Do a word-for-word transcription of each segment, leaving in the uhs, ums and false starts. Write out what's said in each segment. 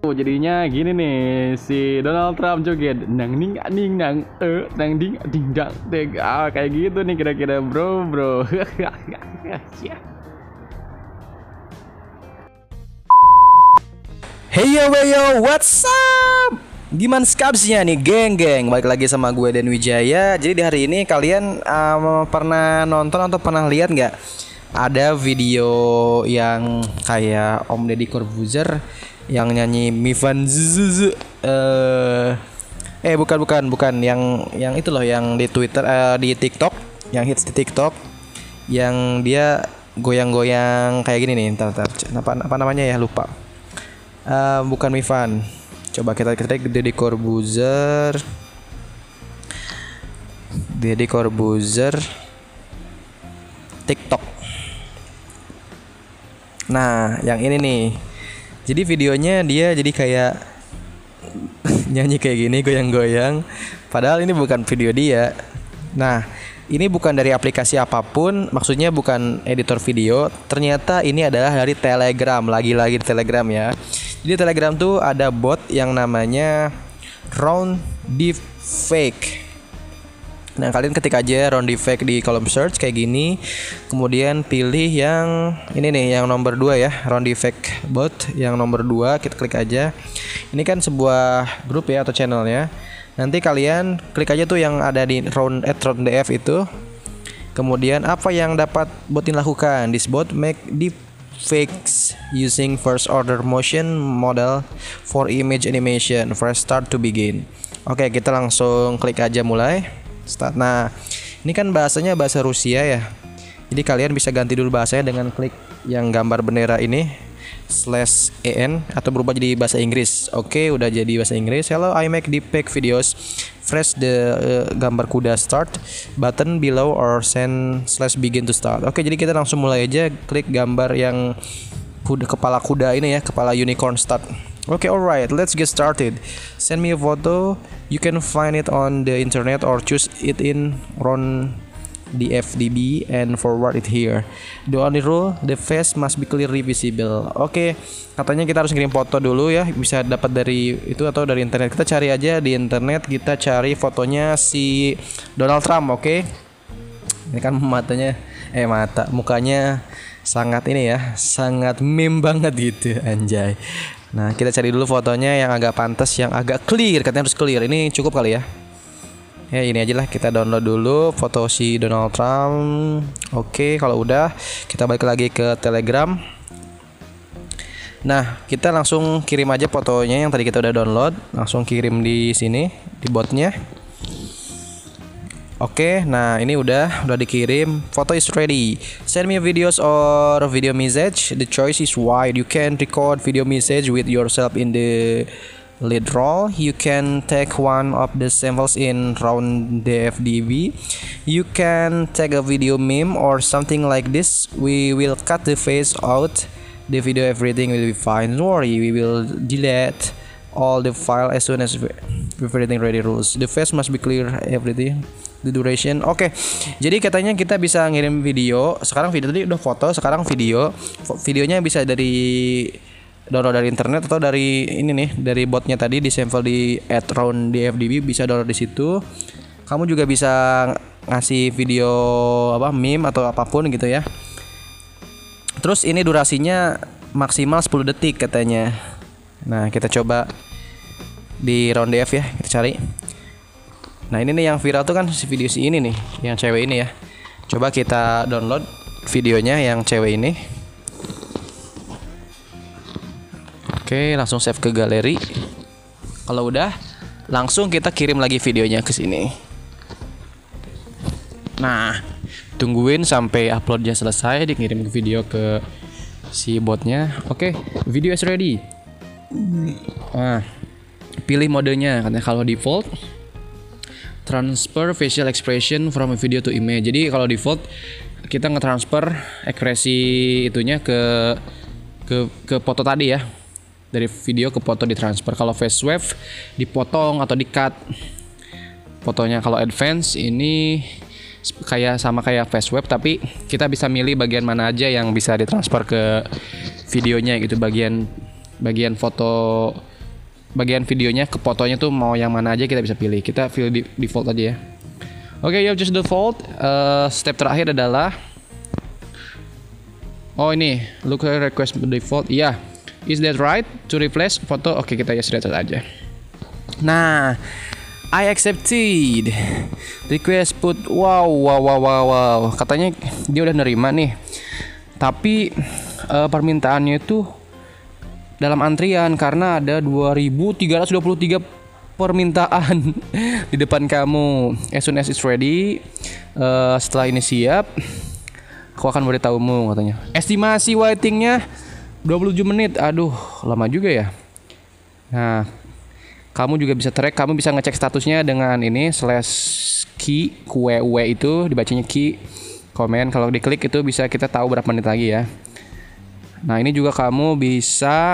Oh, jadinya gini nih, si Donald Trump joget nang ning ning nang eh nang ding ding dang deng. Ah, kayak gitu nih kira-kira bro bro. Hey yo hey yo, what's up? Gimana skapsnya nih geng-geng? Balik lagi sama gue Dan Wijaya. Jadi di hari ini kalian um, pernah nonton atau pernah lihat nggak? Ada video yang kayak Om Deddy Corbuzier yang nyanyi Mivan Zuzu. Eh eh bukan bukan bukan yang yang itu loh yang di Twitter uh, di TikTok, yang hits di TikTok, yang dia goyang-goyang kayak gini nih. Ntar, ntar, apa apa namanya ya lupa. Uh, bukan Mivan. Coba kita ketik Deddy Corbuzier. Deddy Corbuzier TikTok. Nah, yang ini nih. Jadi videonya dia jadi kayak nyanyi kayak gini goyang-goyang. Padahal ini bukan video dia. Nah, ini bukan dari aplikasi apapun, maksudnya bukan editor video. Ternyata ini adalah dari Telegram, lagi-lagi di Telegram ya. Jadi Telegram tuh ada bot yang namanya Round Deepfake. Nah, kalian ketik aja Round Deepfake di kolom search kayak gini. Kemudian pilih yang ini nih, yang nomor dua ya, Round Deepfake bot yang nomor dua, kita klik aja. Ini kan sebuah grup ya atau channel ya. Nanti kalian klik aja tuh yang ada di round at round df itu. Kemudian apa yang dapat bot ini lakukan? This bot make deepfakes using first order motion model for image animation. Press start to begin. Oke, kita langsung klik aja mulai. Start. Nah, ini kan bahasanya bahasa Rusia ya. Jadi kalian bisa ganti dulu bahasanya dengan klik yang gambar bendera ini slash en atau berubah jadi bahasa Inggris. Oke, udah jadi bahasa Inggris. Hello, I make deepfake videos. Press the uh, gambar kuda start button below or send slash begin to start. Oke, jadi kita langsung mulai aja. Klik gambar yang kuda, kepala kuda ini ya, kepala unicorn start. Oke, alright, let's get started. Send me a photo. You can find it on the internet or choose it in Ron di F D B and forward it here. The only rule, the face must be clearly visible. Oke, katanya kita harus ngirim foto dulu ya, bisa dapat dari itu atau dari internet. Kita cari aja di internet, kita cari fotonya si Donald Trump. Oke, ini kan matanya, eh mata, mukanya sangat ini ya, sangat meme banget gitu, anjay. Nah, kita cari dulu fotonya yang agak pantas, yang agak clear. Katanya harus clear. Ini cukup kali ya. Ya, ini aja lah, kita download dulu foto si Donald Trump. Oke, kalau udah kita balik lagi ke Telegram. Nah, kita langsung kirim aja fotonya yang tadi kita udah download. Langsung kirim di sini, di botnya. Oke, nah ini udah udah dikirim. Foto is ready. Send me videos or video message. The choice is wide. You can record video message with yourself in the lead role. You can take one of the samples in round the F D B. You can take a video meme or something like this. We will cut the face out. The video, everything will be fine. Don't worry, we will delete all the file as soon as everything ready rules. The face must be clear, everything. The duration. Oke, okay. Jadi katanya kita bisa ngirim video. Sekarang video tadi udah foto, sekarang video. Videonya bisa dari download dari internet atau dari ini nih, dari botnya tadi di sampel di at round di F D B, bisa download di situ. Kamu juga bisa ngasih video apa meme atau apapun gitu ya. Terus ini durasinya maksimal sepuluh detik katanya. Nah, kita coba di round D F ya, kita cari. Nah, ini nih yang viral tuh kan si video si ini nih, yang cewek ini ya. Coba kita download videonya yang cewek ini. Oke, langsung save ke galeri. Kalau udah, langsung kita kirim lagi videonya ke sini. Nah, tungguin sampai uploadnya selesai, dikirim video ke si botnya. Oke, video is ready. Nah, pilih modenya. Katanya kalau default, transfer facial expression from a video to image. Jadi kalau default kita ngetransfer ekspresi itunya ke ke ke foto tadi ya. Dari video ke foto ditransfer. Kalau face swap dipotong atau di-cut fotonya. Kalau advance ini kayak sama kayak face swap, tapi kita bisa milih bagian mana aja yang bisa ditransfer ke videonya gitu, bagian bagian foto bagian videonya ke fotonya tuh mau yang mana aja kita bisa pilih. Kita pilih di default aja ya. Oke, okay, you just default. Uh, step terakhir adalah oh ini look at request default. Iya. Yeah. Is that right? To replace foto. Oke, okay, kita ya sudah aja. Nah, I accepted. Request put. Wow, wow, wow, wow, wow. Katanya dia udah nerima nih. Tapi uh, permintaannya itu dalam antrian karena ada dua ribu tiga ratus dua puluh tiga permintaan di depan kamu. As soon as it's ready, uh, setelah ini siap, aku akan beritahumu katanya. Estimasi waitingnya dua puluh tujuh menit. Aduh, lama juga ya. Nah, kamu juga bisa track, kamu bisa ngecek statusnya dengan ini slash key Q W itu dibacanya key komen. Kalau diklik itu bisa kita tahu berapa menit lagi ya. Nah, ini juga kamu bisa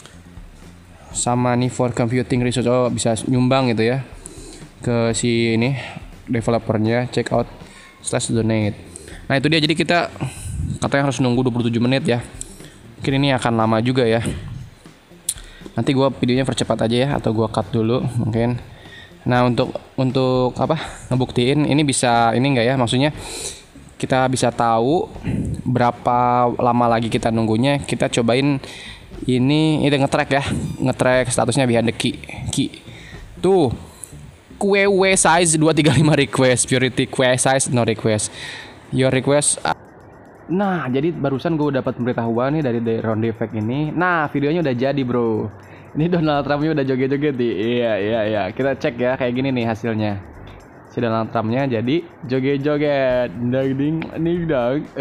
sama nih for computing resource, oh bisa nyumbang gitu ya ke si ini developernya, check out slash donate. Nah, itu dia, jadi kita katanya harus nunggu dua puluh tujuh menit ya. Mungkin ini akan lama juga ya. Nanti gua videonya percepat aja ya, atau gua cut dulu mungkin. Nah, untuk untuk apa ngebuktiin ini bisa ini enggak ya, maksudnya kita bisa tahu berapa lama lagi kita nunggunya. Kita cobain ini itu nge-track ya, nge-track statusnya behind the key key tuh Q W size dua tiga lima request, priority Q W size no request, your request. Nah, jadi barusan gue dapat pemberitahuan nih dari Round Effect ini. Nah, videonya udah jadi bro. Ini Donald Trumpnya udah joget-joget nih. Iya, iya, iya. Kita cek ya, kayak gini nih hasilnya. Si Donald Trumpnya jadi joget-joget. Dang ding ning dang.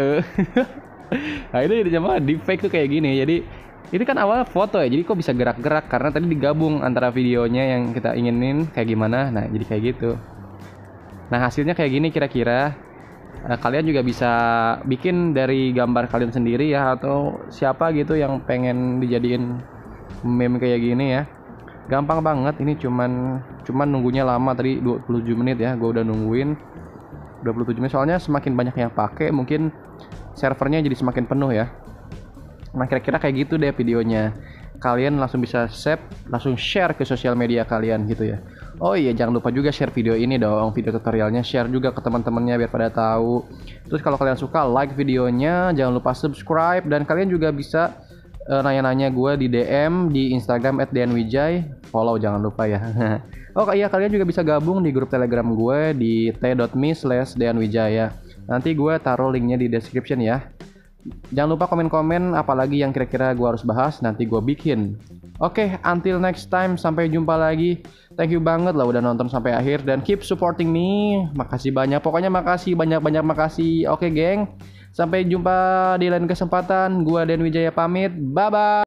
Nah, ini jamaah deepfake tuh kayak gini. Jadi ini kan awalnya foto ya, jadi kok bisa gerak-gerak karena tadi digabung antara videonya yang kita inginin kayak gimana. Nah, jadi kayak gitu. Nah, hasilnya kayak gini kira-kira. Nah, kalian juga bisa bikin dari gambar kalian sendiri ya, atau siapa gitu yang pengen dijadiin meme kayak gini ya. Gampang banget, ini cuman cuman nunggunya lama tadi dua puluh tujuh menit ya. Gue udah nungguin dua puluh tujuh menit, soalnya semakin banyak yang pakai mungkin servernya jadi semakin penuh ya. Nah, kira-kira kayak gitu deh videonya. Kalian langsung bisa save, langsung share ke sosial media kalian gitu ya. Oh iya, jangan lupa juga share video ini dong, video tutorialnya, share juga ke teman-temannya biar pada tahu. Terus kalau kalian suka, like videonya, jangan lupa subscribe, dan kalian juga bisa uh, nanya-nanya gue di D M di Instagram at deanwijay. Follow jangan lupa ya. Oh iya, kalian juga bisa gabung di grup Telegram gue di t.me slash deanwijaya. Nanti gue taruh linknya di description ya. Jangan lupa komen-komen apalagi yang kira-kira gue harus bahas, nanti gue bikin. Oke, okay, until next time, sampai jumpa lagi. Thank you banget lah udah nonton sampai akhir, dan keep supporting me. Makasih banyak, pokoknya makasih banyak-banyak makasih. Oke, okay, geng. Sampai jumpa di lain kesempatan. Gua Dan Wijaya pamit. Bye bye.